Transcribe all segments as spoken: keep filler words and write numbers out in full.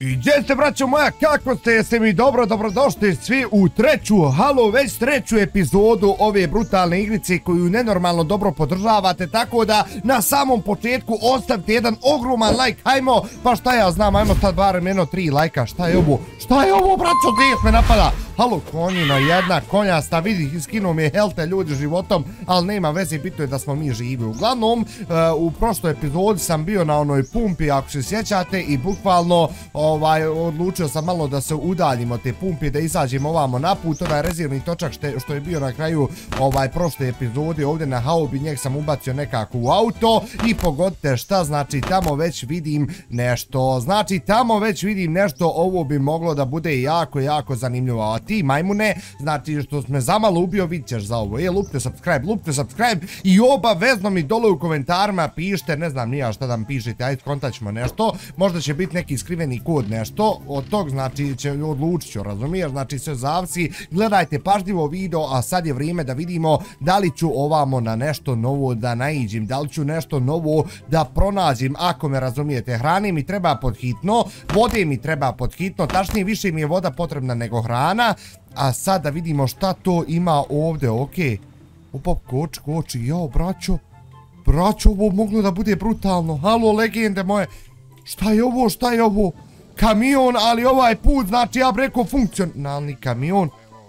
I gdje ste, braćo moja, kako ste, jeste mi dobro, dobrodošli svi u treću, halo, već treću epizodu ove brutalne igrice koju nenormalno dobro podržavate, tako da na samom početku ostavite jedan ogroman like, hajmo, pa šta ja znam, hajmo sad barem jedno tri lajka, šta je ovo, šta je ovo, braćo, gdje me napada, halo, konjina jedna, konjasta, vidi, skinuo mi je helte ljudi životom, ali nema veze, bitno je da smo mi živi. Uglavnom, u prošloj epizodi sam bio na onoj pumpi, ako se sjećate, i bukvalno Ovaj, odlučio sam malo da se udaljimo te pumpe, da izađemo ovamo na put, onaj rezervni točak šte, što je bio na kraju ovaj prošle epizode ovdje na haubi, njeg sam ubacio nekako u auto i pogodite šta, znači tamo već vidim nešto, znači tamo već vidim nešto, ovo bi moglo da bude jako, jako zanimljivo, a ti majmune, znači što me zamalo ubio, vidit ćeš za ovo, je, lupte subscribe, lupte subscribe i obavezno mi dole u komentarima pišite, ne znam nija šta da mi pišete, ajde kontaćemo nešto, možda će biti neki skriveni kod nešto, od tog znači će odlučit ću, razumiješ, znači sve zavisi, gledajte pažljivo video, a sad je vrijeme da vidimo da li ću ovamo na nešto novo da naiđem, da li ću nešto novo da pronađem, ako me razumijete, hrane mi treba pod hitno, vode mi treba pod hitno, tačnije više mi je voda potrebna nego hrana, a sad da vidimo šta to ima ovdje, okej, opa, koči, koči, jao, braćo, braćo, ovo moglo da bude brutalno, halo, legende moje, šta je ovo, šta je ovo? Kamion, ali ovaj put, znači ja bi rekao funkcionalni kamion.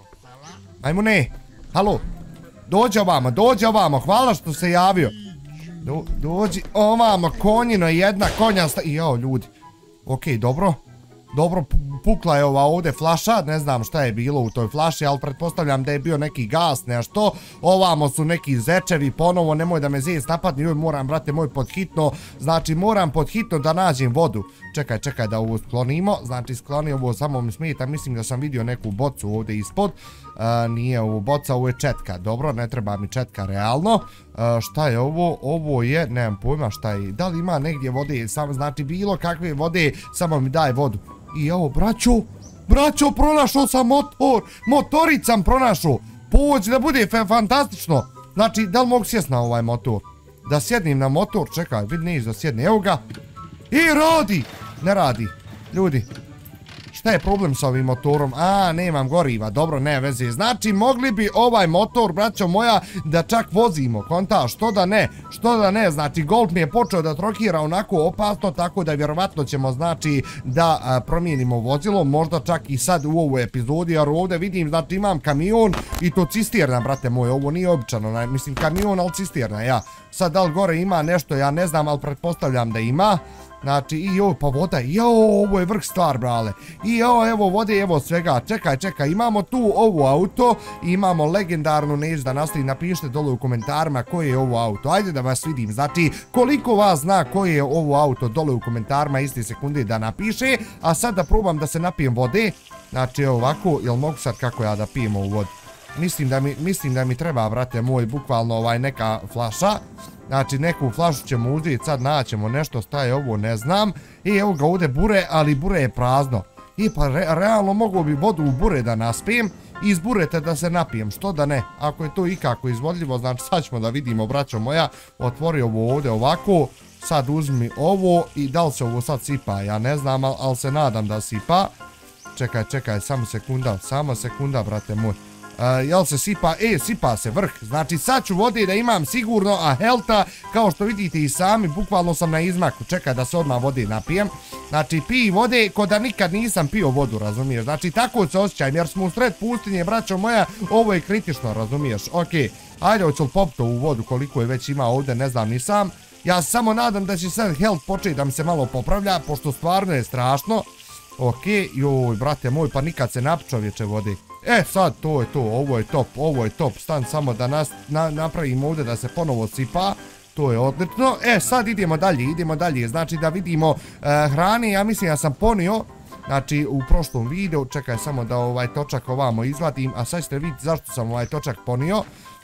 Ajmo ne, halo, dođi ovamo, dođi ovamo, hvala što se javio. Do, dođi ovamo, konjino jedna, konjasta, i jao ljudi. Okej, dobro, dobro, pukla je ova ovdje flaša, ne znam šta je bilo u toj flaši, ali pretpostavljam da je bio neki gas, nešto. Ovamo su neki zečevi, ponovo, nemoj da me zec napadne, joj moram, brate moj, podhitno, znači moram podhitno da nađem vodu. Čekaj, čekaj da ovo sklonimo, znači skloni ovo, samo mi smeta, mislim da sam vidio neku bocu ovdje ispod, nije ovo boca, ovo je četka, dobro, ne treba mi četka realno. Šta je ovo, ovo je, nemam pojma šta je, da li ima negdje vode, znači bilo kakve vode, samo mi daj vodu. I evo, braćo, braćo, pronašao sam motor, motoric sam pronašao, pođi da bude fantastično. Znači, da li mogu sjest na ovaj motor? Da sjednim na motor, čekaj, vidi neš da sjedne, evo ga. I radi, ne radi, ljudi. Šta je problem sa ovim motorom? A, nemam goriva, dobro, ne veze. Znači, mogli bi ovaj motor, braćo moja, da čak vozimo, konta, što da ne, što da ne, znači, Golf mi je počeo da trokira onako opasno, tako da vjerovatno ćemo, znači, da a, promijenimo vozilo, možda čak i sad u ovoj epizodi, jer ovdje vidim, znači, imam kamion i to cisterna, brate moj, ovo nije običano, mislim, kamion, ali cisterna, ja. Sad, da li gore ima nešto, ja ne znam, ali pretpostavljam da ima. Znači, i ovo, pa voda, jao, ovo je vrh stvar, brale. I ovo, evo vode, evo svega. Čekaj, čekaj, imamo tu ovo auto, imamo legendarnu, neću da nastavim, napišite dole u komentarima koje je ovo auto. Ajde da vas vidim, znači, koliko vas zna koje je ovo auto, dole u komentarima, iste sekunde da napiše. A sad da probam da se napijem vode. Znači, evo ovako, jel mogu sad kako ja da pijem ovu vodu? Mislim da mi, mislim da mi treba, brate moj, bukvalno ovaj neka flaša. Znači, neku flašu ćemo uzeti, sad naćemo nešto, šta je ovo, ne znam. I evo ga ovdje bure, ali bure je prazno. I pa re, realno mogu bi vodu u bure da naspijem i iz burete da se napijem, što da ne. Ako je to ikako izvodljivo, znači sad ćemo da vidimo, braćo moja. Otvori ovo ovdje ovako, sad uzmi ovo i da li se ovo sad sipa, ja ne znam, ali al se nadam da sipa. Čekaj, čekaj, samo sekunda, samo sekunda, brate moj. Uh, jel se sipa, e, sipa se vrh, znači sad ću vode da imam sigurno, a helta, kao što vidite i sami, bukvalno sam na izmaku, čekaj da se odmah vode napijem, znači pij vode ko da nikad nisam pio vodu, razumiješ, znači tako se osjećam, jer smo u sred pustinje, braćo moja, ovo je kritično, razumiješ, okej, ajde, hoću li popiti ovu vodu koliko je već ima ovdje, ne znam ni sam, ja samo nadam da će sad health početi da mi se malo popravlja, pošto stvarno je strašno, okej, joj, brate moj, pa nikad se napi čovječe vode. E sad, to je to, ovo je top, ovo je top, stan samo da nas, na, napravimo ovdje da se ponovo sipa, to je odlično. E sad idemo dalje, idemo dalje, znači da vidimo uh, hrane, ja mislim ja sam ponio, znači u prošlom videu, čekaj samo da ovaj točak ovamo izvadim, a sad ćete vidjeti zašto sam ovaj točak ponio.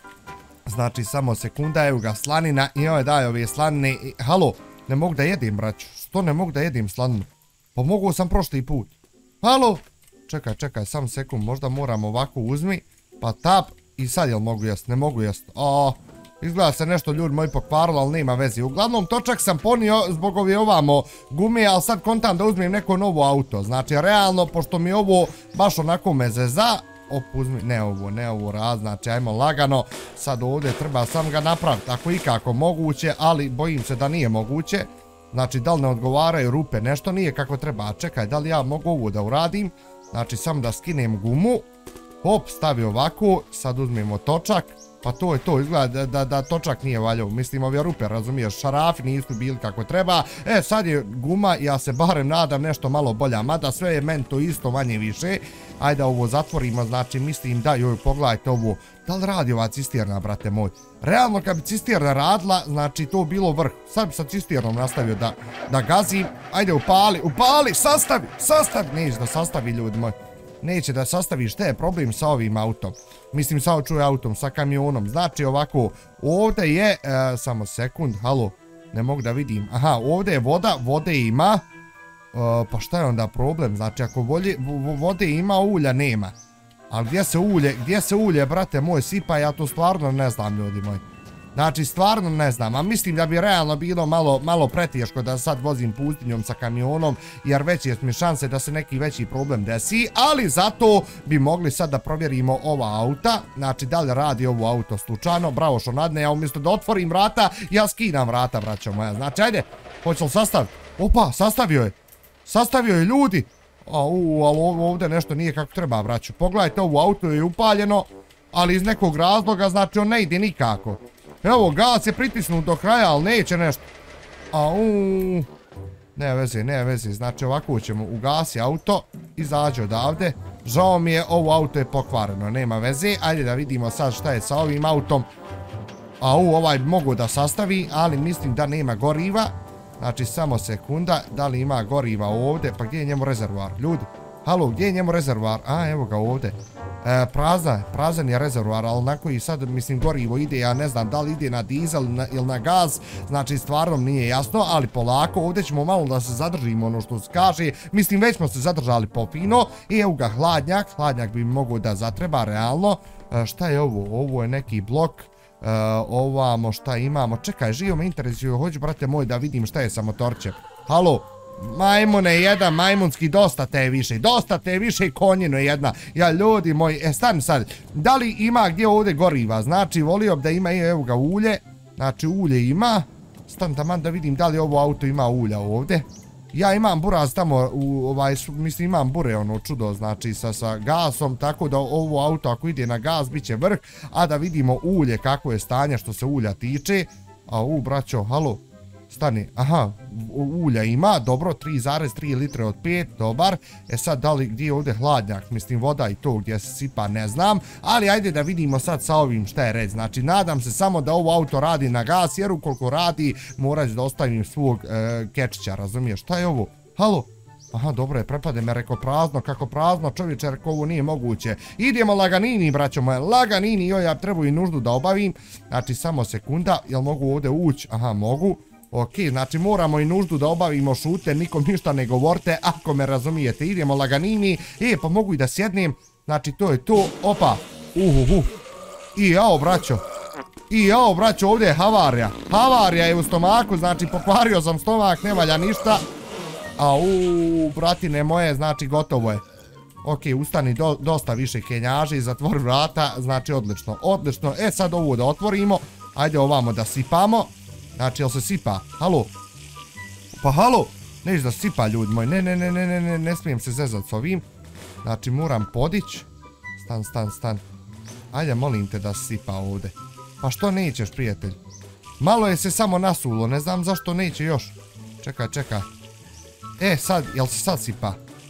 Znači samo sekunda, evo ga slanina i ovaj daj ove slanine, i, halo, ne mogu da jedem braću, što ne mogu da jedem slaninu, pa mogu sam prošli put, halo. Čekaj, čekaj, sam sekund, možda moram ovako uzmi, pa tap, i sad jel mogu jest, ne mogu jest, o, Izgleda se nešto ljudi moji pokvarilo, ali nema veze. Uglavnom, točak sam ponio zbog ove ovamo gume, ali sad kontam da uzmem neko novo auto. Znači, realno, pošto mi ovo baš onako me zeza, op, uzmi, ne ovo, ne ovo raz, znači, ajmo lagano. Sad ovdje treba sam ga napraviti, ako ikako moguće, ali bojim se da nije moguće. Znači, da li ne odgovaraju rupe, nešto nije kako treba. Čekaj, da li ja mogu ovo da uradim? Znači, samo da skinem gumu. Hop, stavi ovako, sad uzmemo točak. Pa to je to, izgleda da, da, da točak nije valjao. Mislim, ove rupe, razumiješ, šarafi nisu bili kako treba. E, sad je guma, ja se barem nadam nešto malo bolja. Mada sve je meni to isto manje više. Ajde ovo zatvorimo, znači mislim da, joj, pogledajte ovo. Da li radi ova cisterna, brate moj? Realno kad bi cisterna radila, znači to bilo vrh. Sad bi sa cisternom nastavio da, da gazim. Ajde, upali, upali, sastavi, sastavi. Neće da sastavi, ljudi moji. Neće da sastavi, šta je problem sa ovim autom? Mislim, sa očuj autom, sa kamionom. Znači ovako, ovdje je, e, samo sekund, halo, ne mogu da vidim. Aha, ovdje je voda, vode ima. E, pa šta je onda problem? Znači, ako volje, vode ima, ulja nema. Ali gdje se ulje, gdje se ulje, brate moj, sipa, ja to stvarno ne znam, ljudi moji. Znači, stvarno ne znam, a mislim da bi realno bilo malo, malo preteško da sad vozim pustinjom sa kamionom, jer već je mi šanse da se neki veći problem desi, ali zato bi mogli sad da provjerimo ova auta, znači da li radi ovo auto slučajno. Bravo Šonadne, ja umjesto da otvorim vrata, ja skidam vrata, braćo moja. Znači, ajde, hoće li sastaviti? Opa, sastavio je, sastavio je, ljudi. A, u, ali ovdje nešto nije kako treba, braćo. Pogledajte, ovo auto je upaljeno, ali iz nekog razloga, znači on ne ide nikako. Evo, gas je pritisnut do kraja, ali neće nešto. Au. Ne veze, ne veze. Znači ovako ćemo ugasi auto. Izađe odavde. Žao mi je, ovo auto je pokvareno, nema veze. Ajde da vidimo sad šta je sa ovim autom. Au, ovaj bi mogu da sastavi, ali mislim da nema goriva. Znači samo sekunda, da li ima goriva ovdje? Pa gdje je njemu rezervoar? Ljudi, halo, gdje je njemu rezervoar? A, evo ga ovdje. E, prazan, prazan je rezervoar, ali onako i sad, mislim, gorivo ide, ja ne znam da li ide na dizel na, ili na gaz, znači stvarno nije jasno, ali polako, ovdje ćemo malo da se zadržimo, ono što se kaže, mislim, već smo se zadržali popino, i evo ga hladnjak, hladnjak bi mogo da zatreba, realno. E, šta je ovo? Ovo je neki blok. Uh, ovamo šta imamo, čekaj, živo me interesuje, hoću, brate moj, da vidim šta je sa motorčem. Halo, majmune jedan, majmunski, dosta te više, dosta te više, konjino jedna. Ja, ljudi moji, e, stani sad, da li ima gdje ovdje goriva? Znači, volio bi da ima, evo ga, ulje, znači ulje ima. Stani taman da vidim da li ovo auto ima ulja ovdje. Ja imam buraz tamo, u, ovaj, mislim imam bure ono čudo, znači sa, sa gasom, tako da ovo auto ako ide na gas bit će vrh, a da vidimo ulje kako je stanje što se ulja tiče. A u, braćo, halo, stani, aha, ulja ima, dobro, tri zarez tri litre od pet, dobar. E sad, da li gdje je ovdje hladnjak, mislim voda i to gdje se sipa, ne znam, ali ajde da vidimo sad sa ovim šta je red. Znači, nadam se samo da ovo auto radi na gas, jer ukoliko radi, morat ću da ostavim svog e, kečića, razumiješ, šta je ovo? Halo? Aha, dobro je, prepade me, reko prazno, kako prazno, čovječe, reko ovo nije moguće. Idemo laganini, braćo moje, laganini, joj, ja trebu i nuždu da obavim. Znači, samo sekunda, jel mogu ovdje ući? Aha, mogu. Ok, znači moramo i nuždu da obavimo, šute, nikom ništa ne govorite, ako me razumijete. Idemo laganini, e, pa mogu i da sjednem, znači to je to, opa, uhuhu, i jao, braćo, i jao, braćo, ovdje je havarija, havarija je u stomaku, znači pokvario sam stomak, ne valja ništa, au, bratine moje, znači gotovo je. Ok, ustani, do, dosta više kenjaži, zatvori vrata, znači odlično, odlično, e sad ovo da otvorimo, ajde ovamo da sipamo. Znači, jel se sipa? Halo? Pa halo? Neš da sipa, ljudi moji. Ne, ne, ne, ne, ne, ne, ne smijem se zezat s ovim. Znači, moram podići. Stan, stan, stan. Ajde, molim te da sipa ovdje. Pa što nećeš, prijatelj? Malo je se samo nasulo, ne znam zašto neće još. Čekaj, čekaj. E, sad, jel se sad sipa?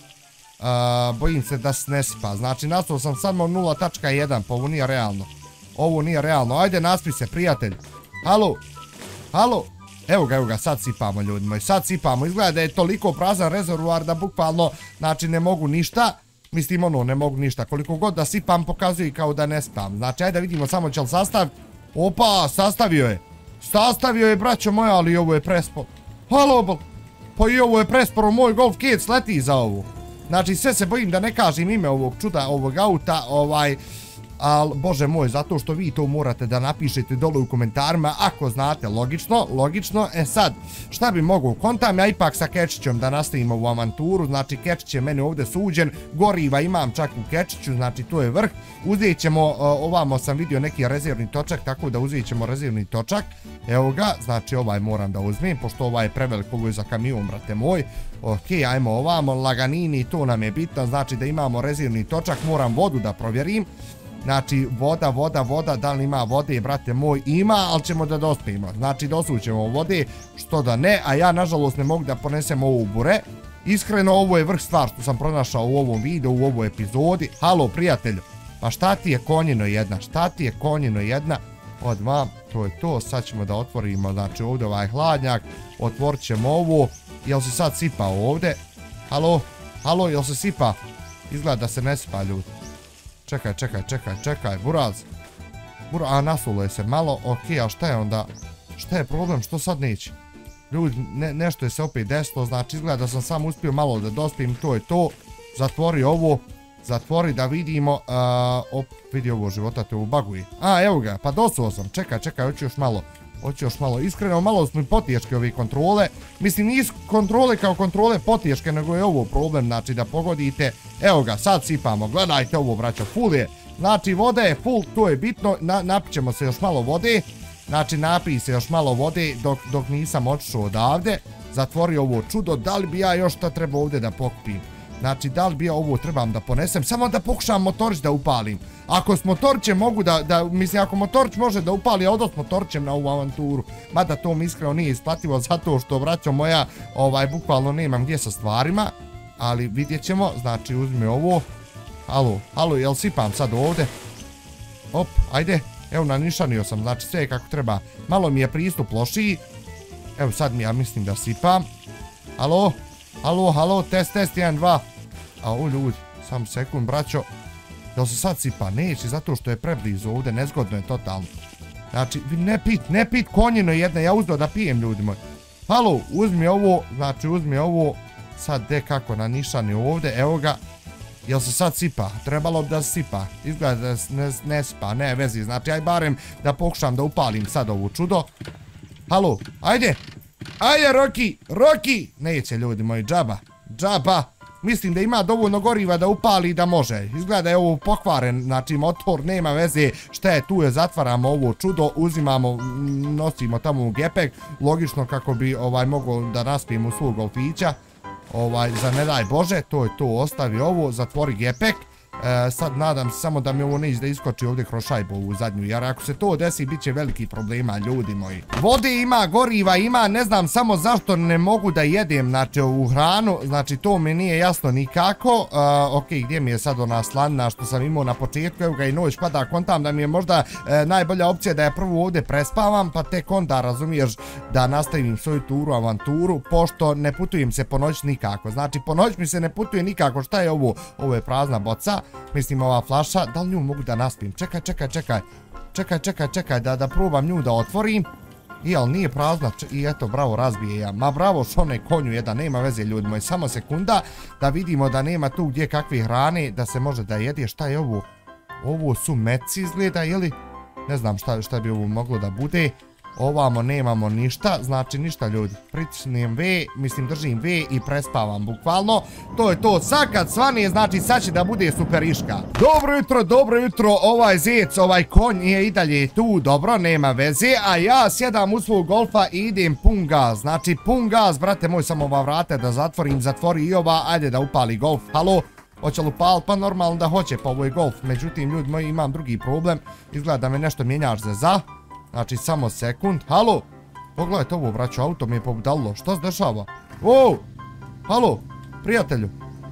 Uh, bojim se da se ne sipa. Znači, nasulo sam samo nula tačka jedan, pa ovo nije realno. Ovo nije realno. Ajde, naspi se, prijatelj. Halo? Halo? Evo ga, evo ga, sad sipamo, ljudi moji, sad sipamo. Izgleda da je toliko prazan rezervoar da bukvalno, znači, ne mogu ništa. Mislim, ono, ne mogu ništa. Koliko god da sipam, pokazuje kao da ne spam. Znači, ajde da vidimo samo će li sastav. Opa, sastavio je. Sastavio je, braćo moja, ali ovo je prespor. Halo, pa i ovo je presporo, moj Golf Kids leti za ovo. Znači, sve se bojim da ne kažem ime ovog čuda, ovog auta, ovaj... ali bože moj, zato što vi to morate da napišete dole u komentarima, ako znate, logično, logično. E sad, šta bi mogao, kontam ja ipak sa Kečićem da nastavimo u avanturu, znači Kečić je meni ovdje suđen, goriva imam čak u Kečiću, znači to je vrh. Uzet ćemo, ovamo sam vidio neki rezervni točak, tako da uzet ćemo rezervni točak, evo ga, znači ovaj moram da uzmem, pošto ovaj je prevelik, ovo je za kamion, brate moj. Ok, ajmo ovamo, laganini, to nam je bitno, znači da imamo rezervni točak, moram vodu da provjerim. Znači, voda, voda, voda, da li ima vode, brate moj, ima, ali ćemo da dospijemo. Znači, dosućemo vode, što da ne, a ja, nažalost, ne mogu da ponesem ovu bure. Iskreno, ovo je vrh stvar što sam pronašao u ovom videu, u ovoj epizodi. Halo, prijatelju, pa šta ti je konjino jedna, šta ti je konjino jedna? Odmah, to je to, sad ćemo da otvorimo, znači, ovdje ovaj hladnjak, otvorit ćemo ovo. Jel se sad sipa ovdje? Halo, halo, jel se sipa? Izgleda da se ne sipa, ljudi. Čekaj, čekaj, čekaj, čekaj, buraz. Buraz, a nasulo je se malo, ok, a šta je onda? Šta je problem, što sad neće? Ljudi, ne, nešto je se opet desilo, znači izgleda da sam sam uspio malo da dospijem, to je to. Zatvori ovo, zatvori da vidimo, uh, op, vidi ovo života, te ubaguje. A, evo ga, pa dosuo sam, čekaj, čekaj, hoću još malo. Hoću još malo, iskreno malo smo i potješke ove kontrole. Mislim, nisu kontrole kao kontrole potješke, nego je ovo problem, znači da pogodite. Evo ga, sad sipamo, gledajte ovo, braćo, full je. Znači, voda je full, to je bitno, Na, napićemo se još malo vode. Znači, napij se još malo vode dok, dok nisam otišao odavde. Zatvori ovo čudo, da li bi ja još šta treba ovdje da pokupim? Znači, da li bi ja ovo trebam da ponesem? Samo da pokušam motorić da upalim. Ako s motorićem mogu da, da, mislim, ako motorić može da upali, ja odo s motorićem na ovu avanturu. Mada to mi iskreno nije isplativo, zato što, braćo moja, ovaj, bukvalno nemam gdje sa stvarima. Ali vidjet ćemo, znači, uzmi ovo. Halo, halo, jel sipam sad ovdje? Op, ajde, evo nanišanio sam, znači sve kako treba. Malo mi je pristup lošiji. Evo sad mi ja mislim da sipam. Halo, halo, halo, test, test, jedan, dva. A o ljudi, sam sekund, braćo. Jel se sad sipa? Neće, zato što je preblizu ovdje, nezgodno je totalno. Znači, ne pit, ne pit konjino jedne, ja uzdo da pijem, ljudi moji. Halo, uzmi ovo, znači uzmi ovo. Sad de kako nanišani ovdje, evo ga. Jel se sad sipa? Trebalo bi da se sipa. Izgleda da ne, ne sipa, ne vezi. Znači, aj barem da pokušam da upalim sad ovo čudo. Halo, ajde. Ajde, Roki, Roki. Neće, ljudi moji, džaba. Džaba. Mislim da ima dovoljno goriva da upali i da može. Izgleda da je ovo pokvaren, znači motor, nema veze. Šta je tu je, zatvaramo ovo čudo, uzimamo, nosimo tamo u gepek. Logično kako bi ovaj mogao da naspijem u svog golfića. Ovaj, za ne daj Bože, to je to, ostavi ovo, zatvori gepek. E, sad nadam se samo da mi ovo neće da iskoči ovdje kroz šajbu ovu zadnju, jer ako se to desi bit će veliki problema, ljudi moji. Vode ima, goriva ima, ne znam samo zašto ne mogu da jedem, znači ovu hranu, znači to mi nije jasno nikako. E, ok, gdje mi je sad ona slanina što sam imao na početku, evo ga i noć pada, kontam da mi je možda e, najbolja opcija da ja prvo ovdje prespavam, pa tek onda razumiješ da nastavim svoju turu, avanturu, pošto ne putujem se po noć nikako, znači po noć mi se ne putuje nikako. Šta je ovo? Ovo je prazna boca. Mislim, ova flaša, da li nju mogu da naspim? Čekaj, čekaj, čekaj. Čekaj, čekaj, čekaj, da, da probam nju da otvorim. I, ali nije prazna. I eto, bravo, razbije ja. Ma bravo, šone konju jedan, nema veze, ljudi moji. Samo sekunda, da vidimo da nema tu gdje kakve hrane, da se može da jede. Šta je ovo? Ovo su meci izgleda, ili? Ne znam šta, šta bi ovo moglo da bude. Ovamo nemamo ništa, znači ništa, ljudi. Pritisnem V, mislim držim V i prespavam bukvalno. To je to, sad kad svane, znači sad će da bude superiška. Dobro jutro, dobro jutro, ovaj zec, ovaj konj je i dalje tu, dobro, nema veze. A ja sjedam u svog golfa i idem pun gaz, znači pun gaz, brate moj, samo ova vrata da zatvorim, zatvori i ova, ajde da upali golf. Halo? Hoće li upal? Pa normalno da hoće, pa ovo je golf. Međutim, ljudi moji, imam drugi problem. Izgleda da me nešto mijenjaš za za. Znači, samo sekund. Halo? Pogledajte ovo, braćo, auto mi je pobudalo. Što se dešava? O! Halo? Prijatelju?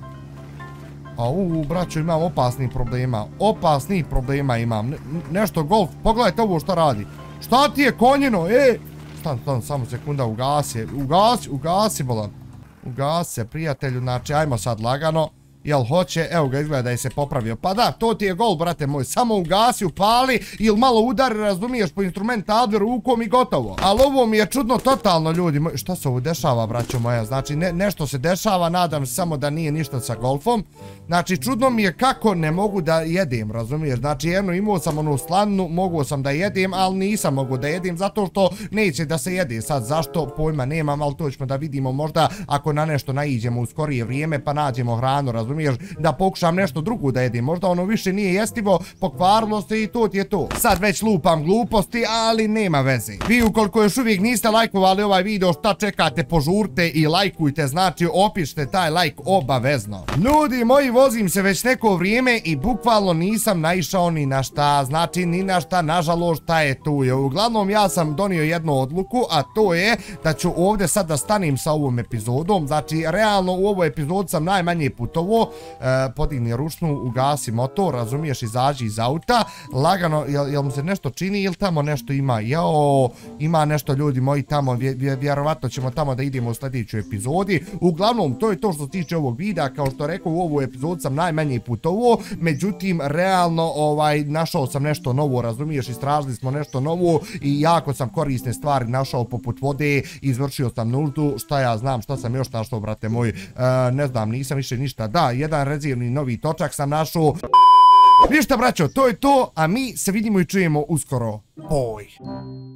A u, braćo, imam opasnih problema. Opasnih problema imam. Ne, nešto golf. Pogledajte ovo što radi. Šta ti je konjino? E! Stan, stan, samo sekunda, ugasi. Ugasi, ugasi, bolan. Ugasi se, prijatelju. Znači, ajmo sad lagano. Jel hoće, evo ga izgleda da je se popravio. Pa da, to ti je gol, brate moj, samo ugasi, upali ili malo udari, razumiješ, po instrumentalnu rukom i gotovo. Ali ovo mi je čudno totalno, ljudi moji. Šta se ovo dešava, braćo moja? Znači, ne, nešto se dešava, nadam se samo da nije ništa sa golfom. Znači, čudno mi je kako ne mogu da jedem, razumiješ? Znači, jedno imao sam onu slanu, mogu sam da jedem, ali nisam mogu da jedem, zato što neće da se jede. Sad, zašto, pojma nemam, ali to ćemo da vidimo možda ako na nešto naiđemo u skorije vrijeme, pa nađemo hranu, razumiješ? Da pokušam nešto drugo da jedim, možda ono više nije jestivo, pokvarilo se i to ti je to. Sad već lupam gluposti, ali nema veze. Vi ukoliko još uvijek niste lajkovali ovaj video, šta čekate, požurte i lajkujte, znači opišite taj lajk obavezno. Ljudi moji, vozim se već neko vrijeme i bukvalno nisam naišao ni na šta, znači ni na šta, nažalost šta je tu je. Uglavnom ja sam donio jednu odluku, a to je da ću ovdje sad da stanim sa ovom epizodom, znači realno u ovoj epizodi sam najmanje putovo. E, podigni ručnu, ugasi motor, razumiješ, izađi iz auta, lagano, jel, jel mu se nešto čini ili tamo nešto ima? Jao, ima nešto, ljudi moji, tamo, vje, vje, vjerovatno ćemo tamo da idemo u sljedećoj epizodi. Uglavnom, to je to što se tiče ovog videa, kao što rekao, u ovu epizodu sam najmanje putovo, međutim, realno, ovaj, našao sam nešto novo, razumiješ, istražili smo nešto novo i jako sam korisne stvari našao poput vode, izvršio sam nultu, šta ja znam, šta sam još našao, brate moj, e, ne znam, nisam više ništa, da, jedan rezervni novi točak sam našao. Ništa, braćo, to je to, a mi se vidimo i čujemo uskoro. Boj.